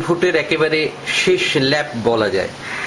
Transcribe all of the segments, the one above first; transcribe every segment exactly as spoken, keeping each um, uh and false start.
ভোটের একেবারে শেষ ল্যাপ বলা যায়।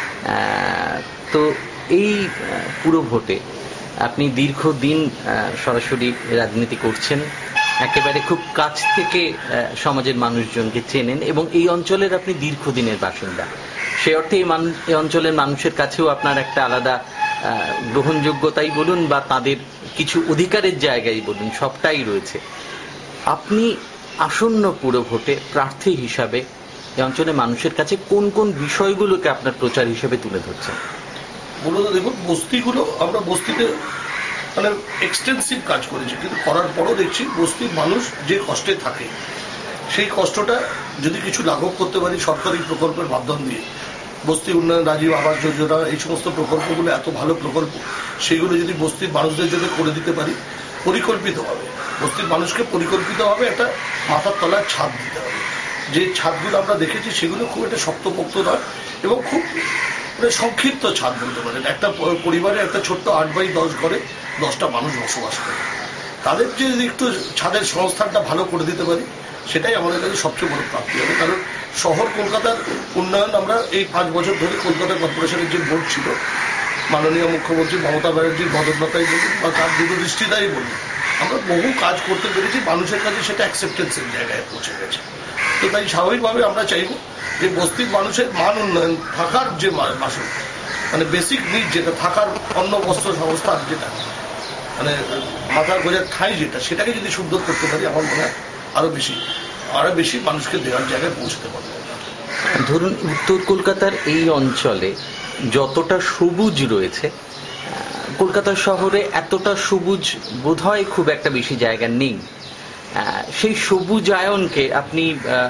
তো এই পুরো ভোটে আপনি দীর্ঘদিন সরাসরি রাজনীতি করছেন, একেবারে খুব কাছ থেকে সমাজের মানুষজনকে চেনেন এবং এই অঞ্চলের আপনি দীর্ঘদিনের বাসিন্দা। সে অর্থে এই এই অঞ্চলের মানুষের কাছেও আপনার একটা আলাদা গ্রহণযোগ্যতাই বলুন বা তাদের কিছু অধিকারের জায়গায় বলুন, সবটাই রয়েছে। আপনি আসন্ন পুরো ভোটে প্রার্থী হিসাবে এই অঞ্চলের মানুষের কাছে কোন কোন বিষয়গুলোকে আপনার প্রচার হিসেবে তুলে ধরছেন? মূলত দেখুন, বস্তিগুলো আমরা বস্তিতে মানে এক্সটেন্সিভ কাজ করেছি, কিন্তু করার পরও দেখছি বস্তির মানুষ যে কষ্টে থাকে সেই কষ্টটা যদি কিছু লাঘব করতে পারি সরকারি প্রকল্পের মাধ্যম দিয়ে, বস্তি উন্নয়ন, রাজীব আবাস যোজনা, এই সমস্ত প্রকল্পগুলো এত ভালো প্রকল্প, সেগুলো যদি বস্তির মানুষদের জন্য করে দিতে পারি পরিকল্পিতভাবে, বস্তির মানুষকে পরিকল্পিতভাবে একটা মাথার তলায় ছাদ দিতে হবে। যে ছাদগুলো আমরা দেখেছি সেগুলো খুব একটা শক্তপোক্ত নয় এবং খুব মানে সংক্ষিপ্ত ছাদ বলতে পারেন। একটা পরিবারে একটা ছোট্ট আট বাই দশ ঘরে দশটা মানুষ বসবাস করে, তাদের যে একটু ছাদের সংস্থানটা ভালো করে দিতে পারি সেটাই আমাদের কাছে সবচেয়ে বড় প্রাপ্তি হবে। কারণ শহর কলকাতার উন্নয়ন আমরা এই পাঁচ বছর ধরে কলকাতা কর্পোরেশনের যে বোর্ড ছিল, মাননীয় মুখ্যমন্ত্রী মমতা ব্যানার্জির বদলতাই বলুন বা তার দূরদৃষ্টিতাই বলুন, আমরা বহু কাজ করতে পেরেছি, মানুষের কাছে সেটা অ্যাকসেপ্টেন্সের জায়গায় পৌঁছে গেছে। তো তাই স্বাভাবিকভাবে আমরা চাইব যে বস্তির মানুষের মান উন্নয়ন, থাকার যে বাসন মানে বেসিক নিড যেটা, থাকার অন্ন বস্ত্র সংস্থান যেটা মানে মাথার গোজার ঠাঁই যেটা, সেটাকে যদি সুন্দর করতে পারি আমার মনে হয় আরো বেশি আরো বেশি মানুষকে দেওয়ার জায়গায় পৌঁছতে পারবে। ধরুন উত্তর কলকাতার এই অঞ্চলে যতটা সবুজ রয়েছে, কলকাতা শহরে এতটা সবুজ বোধহয় খুব একটা বেশি জায়গা নেই। সেই সবুজায়নকে আপনি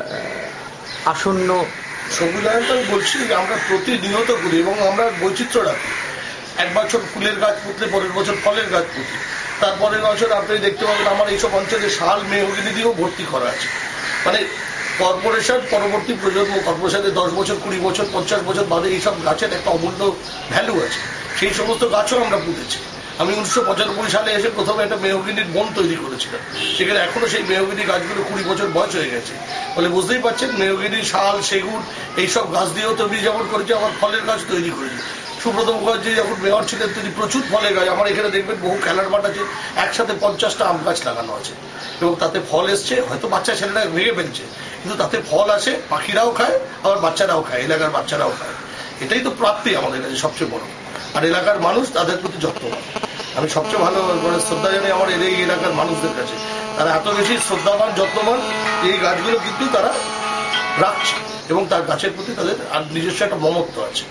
আসন্ন সবুজায়নটা আমি বলছি যে আমরা প্রতিনিয়ত করি এবং আমরা বৈচিত্র্য রাখি। এক বছর ফুলের গাছ পুঁতলে পরের বছর ফলের গাছ পুঁতি, তারপরের বছর আপনি দেখতে পাবেন আমার এইসব অঞ্চলে শাল মেহগিনি দিয়েও ভর্তি করা আছে। মানে কর্পোরেশন পরবর্তী প্রজন্ম, কর্পোরেশনের দশ বছর কুড়ি বছর পঞ্চাশ বছর বাদে এইসব গাছের একটা অমূল্য ভ্যালু আছে, সেই সমস্ত গাছও আমরা পুঁতেছি। আমি উনিশশো পঁচানব্বই সালে এসে প্রথমে একটা মেহগিনির বন তৈরি করেছিলাম, সেখানে এখনো সেই মেহগিনি গাছগুলো কুড়ি বছর বয়স হয়ে গেছে। বলে বুঝতেই পারছেন, মেহগিনি, শাল, সেগুন এইসব গাছ দিয়েও তৈরি যেমন করেছি, আমার ফলের গাছ তৈরি করেছি। সুব্রত মুখার্জি যখন মেয়র ছিলেন তিনি প্রচুর ফলের গাছ, আমার এখানে দেখবেন বহু খেলার মাঠ আছে, একসাথে পঞ্চাশটা আম গাছ লাগানো আছে এবং তাতে ফল এসছে। হয়তো বাচ্চা ছেলেরা ভেঙে ফেলছে, কিন্তু তাতে ফল আসে, পাখিরাও খায়, আবার বাচ্চারাও খায়, এলাকার বাচ্চারাও খায়। এটাই তো প্রাপ্তি আমাদের কাছে সবচেয়ে বড়। আর এলাকার মানুষ তাদের প্রতি যত্নবান। আমি সবচেয়ে ভালো মানে শ্রদ্ধা জানি আমার এই এলাকার মানুষদের কাছে, তারা এত বেশি শ্রদ্ধাবান, যত্নবান, এই গাছগুলো কিন্তু তারা রাখছে এবং তার গাছের প্রতি তাদের আর নিজস্ব একটা মমত্ব আছে।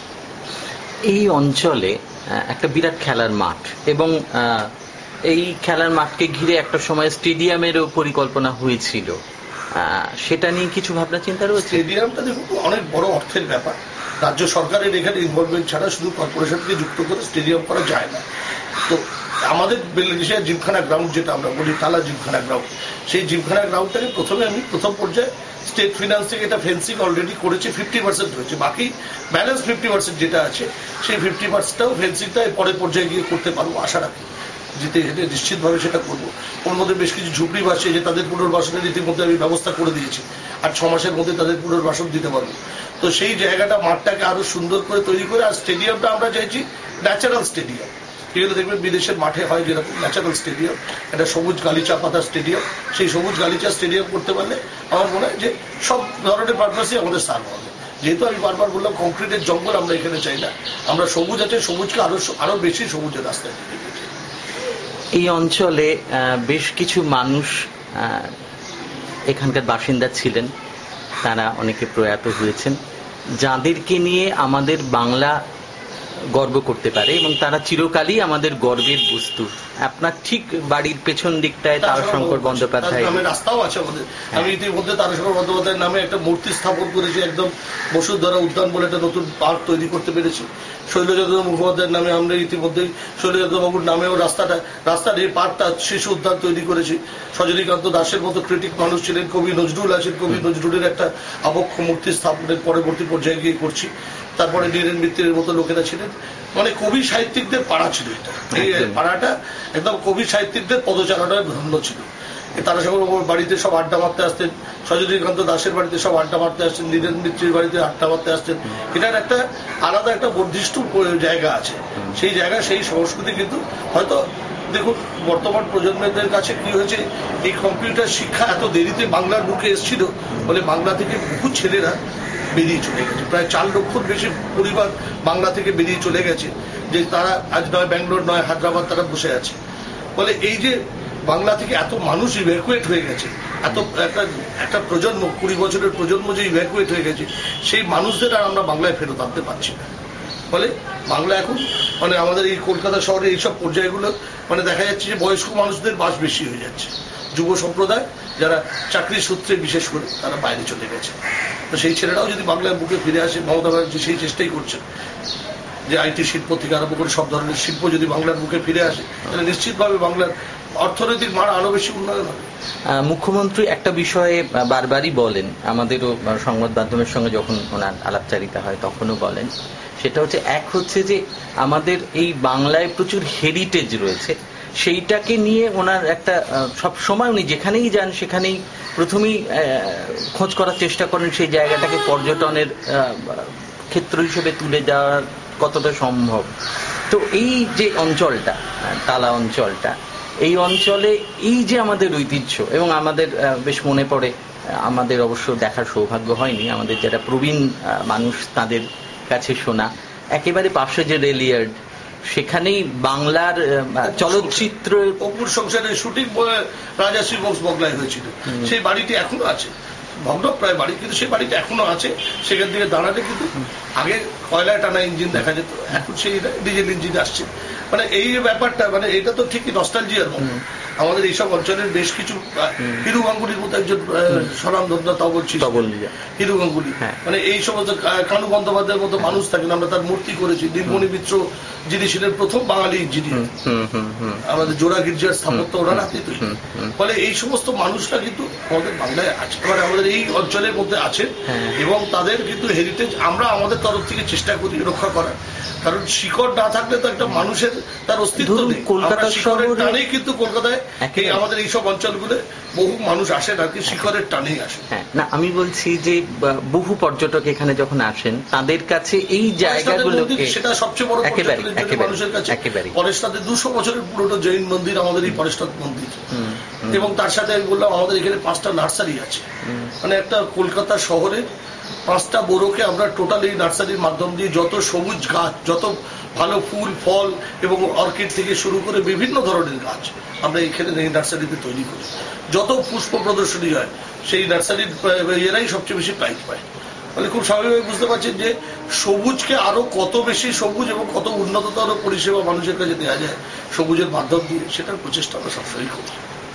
এই অঞ্চলে একটা বিরাট খেলার মাঠ এবং এই খেলার মাঠকে ঘিরে একটা সময় স্টেডিয়ামেরও পরিকল্পনা হয়েছিল, সেটা নিয়ে কিছু ভাবনা চিন্তা রয়েছে? স্টেডিয়ামটা দেখুন অনেক বড় অর্থের ব্যাপার, রাজ্য সরকারের এখানে ইনভলভমেন্ট ছাড়া শুধু কর্পোরেশনকে যুক্ত করে স্টেডিয়াম করা যায় না। তো আমাদের বেলেডিশিয়া জিমখানা গ্রাউন্ড যেটা আমরা বলি টালা জিমখানা গ্রাউন্ড, সেই জিমখানা গ্রাউন্ডটাকে প্রথমে আমি প্রথম পর্যায়ে স্টেট ফিনান্স থেকে এটা ফেন্সিং অলরেডি করেছি, ফিফটি পার্সেন্ট হয়েছে, বাকি ব্যালেন্স ফিফটি পার্সেন্ট যেটা আছে সেই ফিফটি পার্সেন্টটাও ফেন্সিংটা পরের পর্যায়ে গিয়ে করতে পারবো আশা রাখি। যেতে হেঁটে নিশ্চিতভাবে সেটা করবো। ওর মধ্যে বেশ কিছু ঝুপড়ি বাসে যে তাদের পুনর্বাসনের ইতিমধ্যে আমি ব্যবস্থা করে দিয়েছি, আর ছ মাসের মধ্যে তাদের পুনর্বাসন দিতে পারবো। তো সেই জায়গাটা মাঠটাকে আরো সুন্দর করে তৈরি করে, আর স্টেডিয়ামটা আমরা চাইছি ন্যাচারাল স্টেডিয়াম, এগুলো দেখবেন বিদেশের মাঠে হয় যেরকম ন্যাচারাল স্টেডিয়াম, একটা সবুজ গালিচা পাতা স্টেডিয়াম। সেই সবুজ গালিচা স্টেডিয়াম করতে পারলে আমার মনে হয় যে সব ধরনের পারপাসই আমাদের সার্ভ হবে। যেহেতু আমি বারবার বললাম কংক্রিটের জঙ্গল আমরা এখানে চাই না, আমরা সবুজ আছে, সবুজকে আরো আরো বেশি সবুজের রাস্তায় দিতে চাই। এই অঞ্চলে বেশ কিছু মানুষ এখানকার বাসিন্দা ছিলেন, তারা অনেকে প্রয়াত হয়েছেন, যাদেরকে নিয়ে আমাদের বাংলা গর্ব করতে পারে এবং তারা চিরকালই আমাদের গর্বের বস্তু। আপনার ঠিক বাড়ির পেছন দিকটায় তারাশঙ্কর বন্দ্যোপাধ্যায় রাস্তাও আছে আমাদের। আমি ইতিমধ্যে তারাশঙ্কর বন্দ্যোপাধ্যায়ের নামে একটা মূর্তি স্থাপন করেছি, একদম বসুন্ধরা উদ্যান বলে একটা নতুন পার্ক তৈরি করতে পেরেছি। শৈলযাদব মুখোপাধ্যায়ের নামে আমরা ইতিমধ্যেই শৈলযাদব বাবুর নামেও রাস্তাটা রাস্তার এই পার্কটা শিশু উদ্যান তৈরি করেছি। সজনীকান্ত দাসের মতো ক্রিটিক মানুষ ছিলেন, কবি নজরুল আছেন, কবি নজরুলের একটা আবক্ষ মূর্তি স্থাপনের পরবর্তী পর্যায়ে গিয়ে করছি। তারপরে নীরেন মিত্রের মতো লোকেরা ছিলেন, মানে কবি সাহিত্যিকদের পাড়া ছিল এটা। এই পাড়াটা একদম কবি সাহিত্যিকদের পদচারণায় ধন্য ছিল তারা সব বাড়িতে সব আড্ডা মারতে আসতেন, সজনীকান্ত দাসের বাড়িতে সব আড্ডা মারতে আসতেন, নীরেন মিত্রের বাড়িতে আড্ডা মারতে আসতেন। এটার একটা আলাদা একটা বর্ধিষ্ণু জায়গা আছে, সেই জায়গা সেই সংস্কৃতি কিন্তু হয়তো দেখুন বর্তমান প্রজন্মদের কাছে কি হয়েছে, এই কম্পিউটার শিক্ষা এত দেরিতে বাংলার বুকে এসেছিল বলে বাংলা থেকে বহু ছেলেরা বেরিয়ে চলে গেছে, প্রায় চার লক্ষর বেশি পরিবার বাংলা থেকে বেরিয়ে চলে গেছে, যে তারা আজ নয় ব্যাঙ্গালোর নয় হায়দ্রাবাদ তারা বসে আছে। ফলে এই যে বাংলা থেকে এত মানুষ ইভ্যাকুয়েট হয়ে গেছে, এত একটা একটা প্রজন্ম কুড়ি বছরের প্রজন্ম যে ইভ্যাকুয়েট হয়ে গেছে, সেই মানুষদের আর আমরা বাংলায় ফেরত আনতে পারছি না। ফলে বাংলা এখন মানে আমাদের এই কলকাতা শহরে এইসব পর্যায়গুলো মানে দেখা যাচ্ছে যে বয়স্ক মানুষদের বাস বেশি হয়ে যাচ্ছে, যুব সম্প্রদায় যারা চাকরির সূত্রে বিশেষ করে তারা বাইরে চলে গেছে। তো সেই ছেলেরাও যদি বাংলার বুকে ফিরে আসে, মমতা ব্যানার্জি সেই চেষ্টাই করছেন যে আইটি শিল্প থেকে আরম্ভ করে সব ধরনের শিল্প যদি বাংলার বুকে ফিরে আসে তাহলে নিশ্চিতভাবে বাংলার অর্থনৈতিক মান আরো বেশি উন্নয়ন হবে। মুখ্যমন্ত্রী একটা বিষয়ে বারবারই বলেন, আমাদেরও সংবাদ মাধ্যমের সঙ্গে যখন ওনার আলাপচারিতা হয় তখনও বলেন, সেটা হচ্ছে এক হচ্ছে যে আমাদের এই বাংলায় প্রচুর হেরিটেজ রয়েছে, সেইটাকে নিয়ে ওনার একটা সব সময় উনি যেখানেই যান সেখানেই প্রথমেই খোঁজ করার চেষ্টা করেন সেই জায়গাটাকে পর্যটনের ক্ষেত্র হিসেবে তুলে দেওয়ার কতটা সম্ভব। তো এই যে অঞ্চলটা, টালা অঞ্চলটা, এই অঞ্চলে এই যে আমাদের ঐতিহ্য, এবং আমাদের বেশ মনে পড়ে, আমাদের অবশ্য দেখার সৌভাগ্য হয়নি, আমাদের যারা প্রবীণ মানুষ তাদের কাছে শোনা, একেবারে পাশে যে রেলিয়ার্ড, সেখানেই বাংলার চলচ্চিত্র অপুর সংসারের শুটিং রাজাশ্রী বংশ বগলায় হয়েছিল, সেই বাড়িটি এখনো আছে, ভগ্নপ্রায় বাড়ি, কিন্তু সেই বাড়িটা এখনো আছে। সেখান থেকে দাঁড়ালে কিন্তু আগে কয়লায় টানা ইঞ্জিন দেখা যেত, এখন সেই ডিজেল ইঞ্জিন আসছে। মানে এই ব্যাপারটা মানে এটা তো ঠিকই নস্টালজিয়ার মতো। আমাদের এইসব অঞ্চলের বেশ কিছু, হিরু গাঙ্গুলির মতো একজন স্বনামধন্য তা বলছি হিরু গাঙ্গুলি, মানে এই সমস্ত কানু বন্দ্যোপাধ্যায়ের মতো মানুষ থাকেন, আমরা তার মূর্তি করেছি। নীলমণি মিত্র যিনি ছিলেন প্রথম বাঙালি ইঞ্জিনিয়ার, আমাদের জোড়া গির্জার স্থাপত্য ওনার হাতে তৈরি। ফলে এই সমস্ত মানুষরা কিন্তু আমাদের বাংলায় আছে, মানে আমাদের এই অঞ্চলের মধ্যে আছে, এবং তাদের কিন্তু হেরিটেজ আমরা আমাদের তরফ থেকে চেষ্টা করি রক্ষা করার। কারণ শিকড় না থাকলে তো একটা মানুষের তার অস্তিত্ব নেই। কলকাতা শহরের টানেই কিন্তু কলকাতায় এই আমাদের এইসব অঞ্চলগুলো বহু মানুষ আসেন আর কি, শিকড়ের টানেই আসে। না, আমি বলছি যে বহু পর্যটক এখানে যখন আসেন তাদের কাছে এই জায়গাগুলোকে, সেটা সবচেয়ে বড় মানুষের কাছে। পরেশনাথে দুশো বছরের পুরোনো জৈন মন্দির আমাদের এই পরেশনাথ মন্দির, এবং তার সাথে আমি বললাম আমাদের এখানে পাঁচটা নার্সারি আছে। মানে একটা কলকাতা শহরে পাঁচটা বড়োকে আমরা টোটাল এই নার্সারির মাধ্যম দিয়ে যত সবুজ গাছ, যত ভালো ফুল ফল এবং অর্কিড থেকে শুরু করে বিভিন্ন ধরনের গাছ আমরা এখানে এই নার্সারিতে তৈরি করি। যত পুষ্প প্রদর্শনী হয় সেই নার্সারির এরাই সবচেয়ে বেশি প্রাইজ পায়। মানে খুব স্বাভাবিকভাবে বুঝতে পারছেন যে সবুজকে আরো কত বেশি সবুজ এবং কত উন্নততর পরিষেবা মানুষের কাছে দেওয়া যায় সবুজের মাধ্যম দিয়ে, সেটার প্রচেষ্টা আমরা সবসময় করি।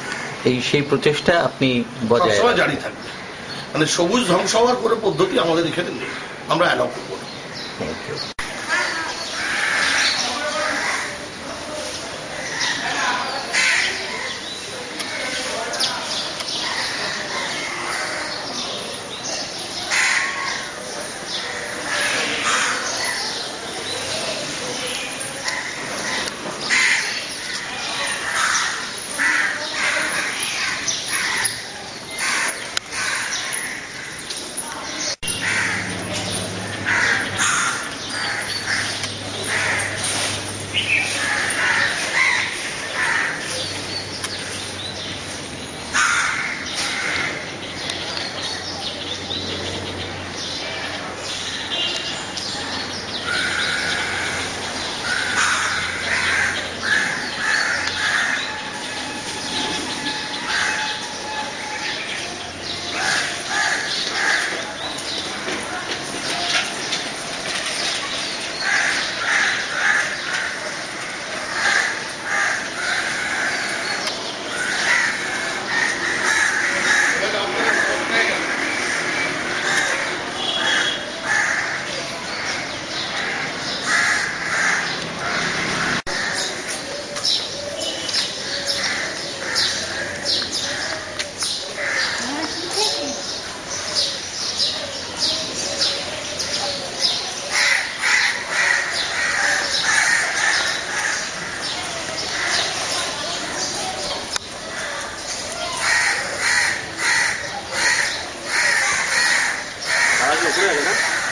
এই সেই প্রচেষ্টা আপনি সবসময় জারি থাকবে। মানে সবুজ ধ্বংস হওয়ার কোনো পদ্ধতি আমাদের এখানে নেই, আমরা অ্যালাউ করবো না। উপরে আছে না